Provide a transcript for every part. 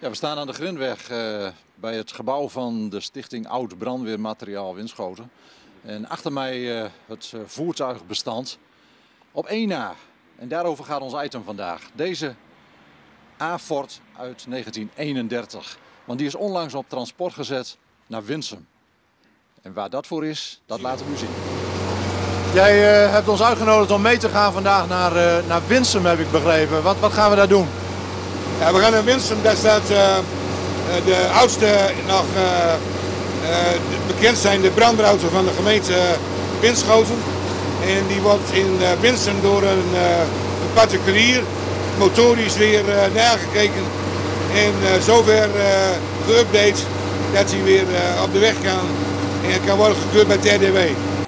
Ja, we staan aan de Grindweg bij het gebouw van de Stichting Oud Brandweermateriaal Winschoten. En achter mij het voertuigbestand op 1 na. En daarover gaat ons item vandaag. Deze A-Ford uit 1931. Want die is onlangs op transport gezet naar Winsum. En waar dat voor is, dat laten we u zien. Jij hebt ons uitgenodigd om mee te gaan vandaag naar Winsum, heb ik begrepen. Wat gaan we daar doen? Ja, we gaan naar Winsum, daar staat de oudste nog bekend zijnde brandweerauto van de gemeente Winschoten. En die wordt in Winsum door een particulier motorisch weer nagekeken en zover geüpdate dat hij weer op de weg kan en kan worden gekeurd bij het RDW.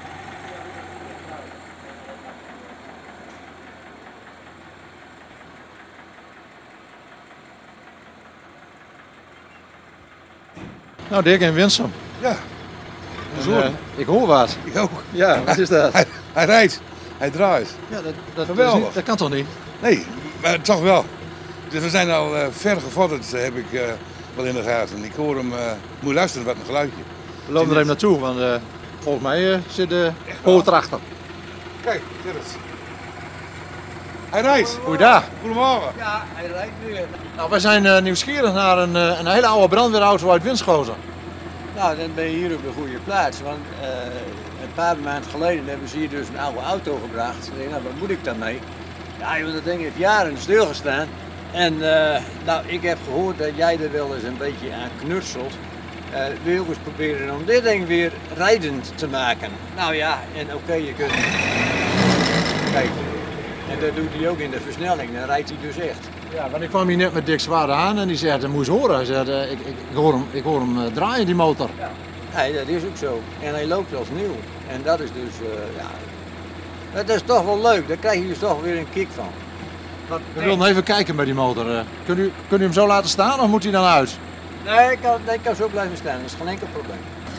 Nou, Dick, in Winsum. Ja, Ik hoor wat. ik ook. Ja, wat is dat? Hij rijdt, hij draait. Ja, dat Geweldig. dat kan toch niet? Nee, maar toch wel. Dus we zijn al ver gevorderd, heb ik wel in de gaten. Ik hoor hem, moet luisteren wat een geluidje. We lopen er even naartoe, want volgens mij zit de poort erachter. Kijk, zit het. Hij rijdt. Goeiedag. Goedemorgen. Ja, hij rijdt weer. Nou, wij zijn nieuwsgierig naar een hele oude brandweerauto uit Winschoten. Nou, dan ben je hier op de goede plaats. Want een paar maanden geleden hebben ze hier dus een oude auto gebracht. Ik denk, nou, wat moet ik daarmee? Ja, joh, dat ding heeft jaren stilgestaan. En nou, ik heb gehoord dat jij er wel eens een beetje aan knutselt. Wil je ook eens proberen om dit ding weer rijdend te maken? Nou ja, en oké, je kunt... Kijk, en dat doet hij ook in de versnelling. Dan rijdt hij dus echt. Ja, want ik kwam hier net met Dick Zwaarde aan en die zegt, dat moest horen. Hij zegt, ik hoor hem draaien, die motor. Ja. Nee, dat is ook zo. En hij loopt als nieuw. En dat is dus, ja... Dat is toch wel leuk. Daar krijg je dus toch weer een kick van. We willen even kijken bij die motor. Kunt u hem zo laten staan of moet hij dan uit? Nee, ik kan zo blijven staan. Dat is geen enkel probleem.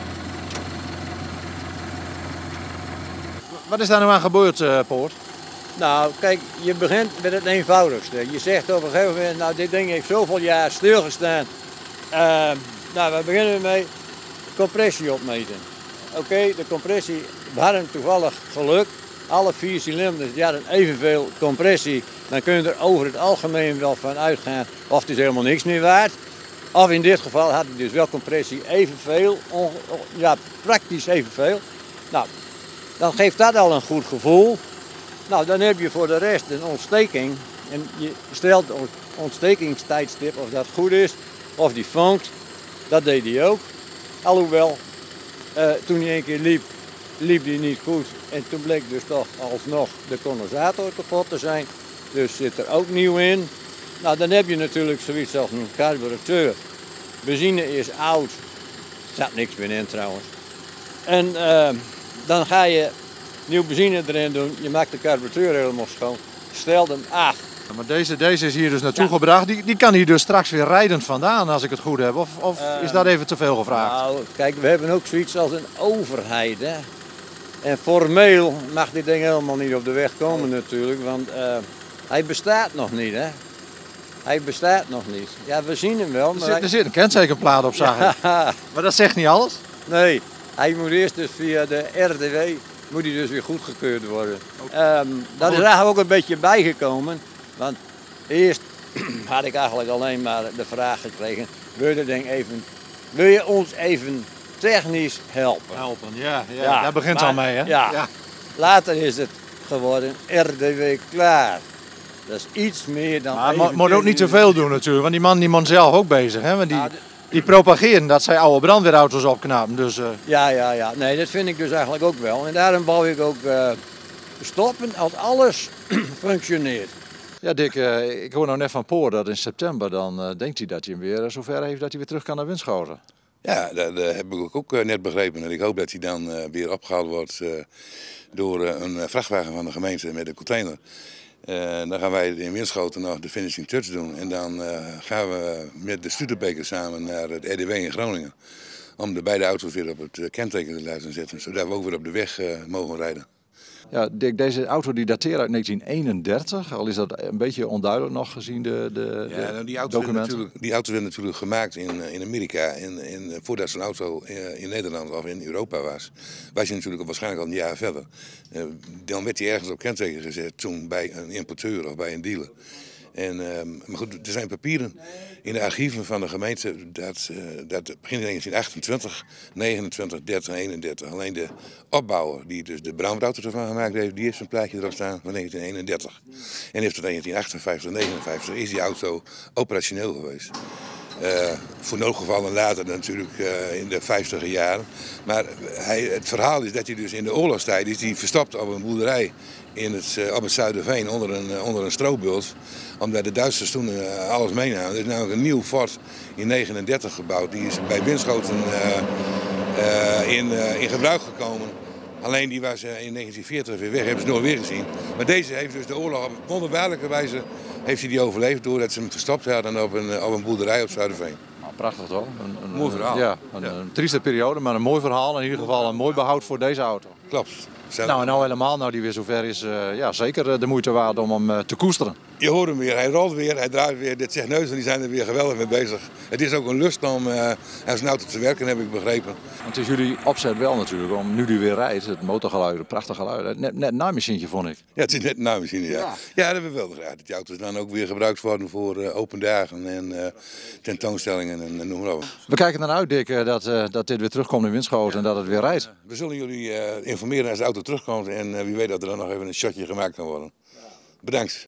Wat is daar nou aan gebeurd, Poort? Nou, kijk, je begint met het eenvoudigste. Je zegt op een gegeven moment, nou, dit ding heeft zoveel jaar stilgestaan. Nou, we beginnen mee compressie opmeten. Oké, de compressie, we hadden toevallig geluk. Alle 4 cilinders die hadden evenveel compressie. Dan kun je er over het algemeen wel van uitgaan of het is helemaal niks meer waard. Of in dit geval had ik dus wel compressie evenveel, ja, praktisch evenveel. Nou, dan geeft dat al een goed gevoel. Nou, dan heb je voor de rest een ontsteking. En je stelt het ontstekingstijdstip of dat goed is, of die funkt. Dat deed hij ook. Alhoewel, toen hij een keer liep hij niet goed. En toen bleek dus toch alsnog de condensator kapot te zijn. Dus zit er ook nieuw in. Nou, dan heb je natuurlijk zoiets als een carburateur. Benzine is oud. Er zat niks meer in trouwens. En dan ga je nieuw benzine erin doen. Je maakt de carburateur helemaal schoon. Stel hem af. Ja, maar deze is hier dus naartoe gebracht. Die kan hier dus straks weer rijdend vandaan als ik het goed heb. Of is dat even te veel gevraagd? Nou, kijk, we hebben ook zoiets als een overheid. Hè? En formeel mag dit ding helemaal niet op de weg komen natuurlijk. Want hij bestaat nog niet, hè. Hij bestaat nog niet. Ja, we zien hem wel. Maar Er zit een kentekenplaat op, zag ik. Ja, Maar dat zegt niet alles. nee, hij moet eerst dus via de RDW moet hij dus weer goedgekeurd worden. Dat is eigenlijk ook een beetje bijgekomen. Want eerst had ik eigenlijk alleen maar de vraag gekregen, wil je ons even technisch helpen? Helpen, ja. Daar begint het al mee, hè? Ja. Later is het geworden RDW klaar. Dat is iets meer dan... Maar je moet ook niet te veel doen natuurlijk, want die man zelf ook bezig, hè? Want die propageren dat zij oude brandweerauto's opknapen, dus... Ja. Nee, dat vind ik dus eigenlijk ook wel. En daarom bouw ik ook stoppen als alles functioneert. Ja, Dick, ik hoor nou net van Poor dat in september dan denkt hij dat hij hem weer zover heeft dat hij weer terug kan naar Winschoten. Ja, dat heb ik ook net begrepen. En ik hoop dat hij dan weer opgehaald wordt door een vrachtwagen van de gemeente met een container. Dan gaan wij in Winschoten nog de finishing touch doen. En dan gaan we met de Studebaker samen naar het RDW in Groningen. Om de beide auto's weer op het kenteken te laten zetten. Zodat we ook weer op de weg mogen rijden. Ja, Dick, deze auto die dateert uit 1931, al is dat een beetje onduidelijk nog gezien de die auto werd natuurlijk gemaakt in Amerika. En voordat zo'n auto in Nederland of in Europa was je natuurlijk waarschijnlijk al een jaar verder. Dan werd hij ergens op kenteken gezet, toen bij een importeur of bij een dealer. Maar goed, er zijn papieren in de archieven van de gemeente dat begin in 1928, 29, 30, 31. Alleen de opbouwer die dus de brandauto ervan gemaakt heeft, die heeft een plaatje erop staan van 1931. En heeft tot 1958, 59 is die auto operationeel geweest. Voor noodgevallen later natuurlijk in de 50e jaren. Maar het verhaal is dat hij dus in de oorlogstijd is die verstopt op een boerderij op het Zuiderveen onder een stroopbuls. Omdat de Duitsers toen alles meenamen. Er is namelijk een nieuw fort in 1939 gebouwd. Die is bij Winschoten in gebruik gekomen. Alleen die was in 1940 weer weg, hebben ze nooit weer gezien. Maar deze heeft dus de oorlog op wonderbaarlijke wijze heeft hij die overleefd doordat ze hem verstopt hadden op een boerderij op Zuiderveen. Nou, prachtig toch? Een mooi verhaal. Ja, een trieste periode, maar een mooi verhaal. In ieder geval een mooi behoud voor deze auto. Klopt. Nou helemaal, nou die weer zover is, zeker de moeite waard om hem te koesteren. Je hoort hem weer, hij rolt weer, hij draait weer. Dit zegt Neus en die zijn er weer geweldig mee bezig. Het is ook een lust om als een auto te werken, heb ik begrepen. Het is jullie opzet wel natuurlijk, om nu die weer rijdt, het motorgeluid, het prachtige geluid. Net een naaimachientje vond ik. Ja, het is net een naaimachientje, ja. Ja, dat hebben we wel graag. Dat die auto's dan ook weer gebruikt worden voor open dagen en tentoonstellingen en noem maar op. We kijken ernaar uit, Dick, dat dit weer terugkomt in Winschoten en dat het weer rijdt. We zullen jullie informeren als de auto terugkomt en wie weet dat er dan nog even een shotje gemaakt kan worden. Bedankt.